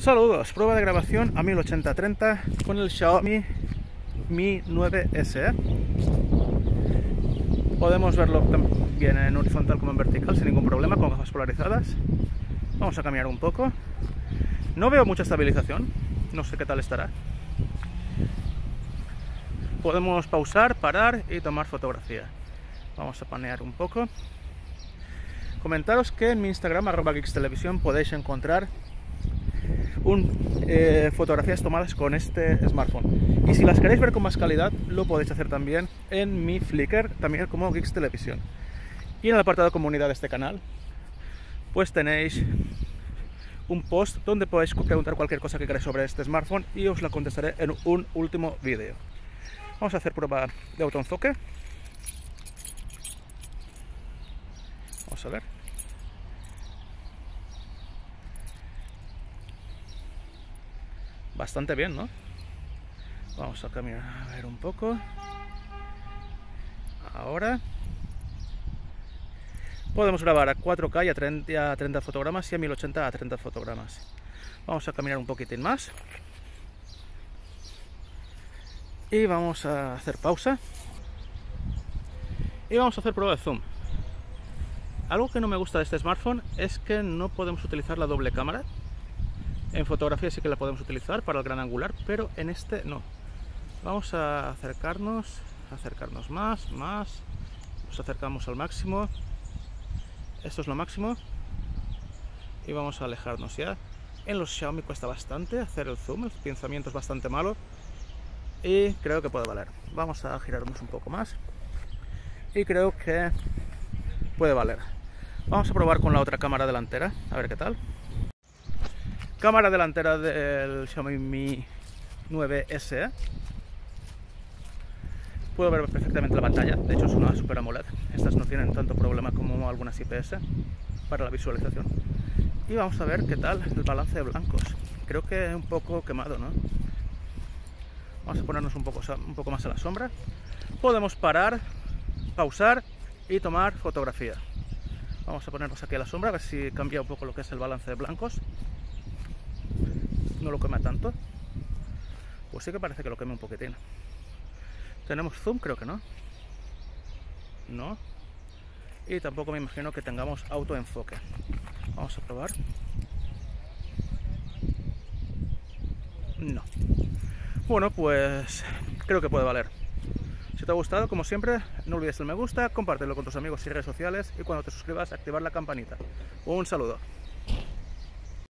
Saludos, prueba de grabación a 1080-30 con el Xiaomi Mi 9 SE. Podemos verlo bien en horizontal como en vertical sin ningún problema, con gafas polarizadas. Vamos a cambiar un poco. No veo mucha estabilización, no sé qué tal estará. Podemos pausar, parar y tomar fotografía. Vamos a panear un poco. Comentaros que en mi Instagram, @geekstelevisión, podéis encontrar fotografías tomadas con este smartphone. Y si las queréis ver con más calidad, lo podéis hacer también en mi Flickr, también como Geeks Televisión. Y en el apartado comunidad de este canal, pues tenéis un post donde podéis preguntar cualquier cosa que queráis sobre este smartphone y os la contestaré en un último vídeo. Vamos a hacer prueba de autoenfoque. Vamos a ver. Bastante bien, ¿no? Vamos a cambiar a ver un poco. Ahora podemos grabar a 4K y a 30 fotogramas y a 1080 a 30 fotogramas. Vamos a caminar un poquitín más. Y vamos a hacer pausa. Y vamos a hacer prueba de zoom. Algo que no me gusta de este smartphone es que no podemos utilizar la doble cámara. En fotografía sí que la podemos utilizar para el gran angular, pero en este no. Vamos a acercarnos más. Nos acercamos al máximo. Esto es lo máximo. Y vamos a alejarnos ya. En los Xiaomi cuesta bastante hacer el zoom, el pinzamiento es bastante malo. Y creo que puede valer. Vamos a girarnos un poco más. Y creo que puede valer. Vamos a probar con la otra cámara delantera, a ver qué tal. Cámara delantera del Xiaomi Mi 9 SE. Puedo ver perfectamente la pantalla, de hecho es una Super AMOLED. Estas no tienen tanto problema como algunas IPS para la visualización. Y vamos a ver qué tal el balance de blancos. Creo que un poco quemado, ¿no? Vamos a ponernos un poco más a la sombra. Podemos parar, pausar y tomar fotografía. Vamos a ponernos aquí a la sombra, a ver si cambia un poco lo que es el balance de blancos. No lo quema tanto. Pues sí que parece que lo quema un poquitín. ¿Tenemos zoom? Creo que no. No. Y tampoco me imagino que tengamos autoenfoque. Vamos a probar. No. Bueno, pues creo que puede valer. Si te ha gustado, como siempre, no olvides el me gusta, compártelo con tus amigos y redes sociales y cuando te suscribas, activar la campanita. Un saludo.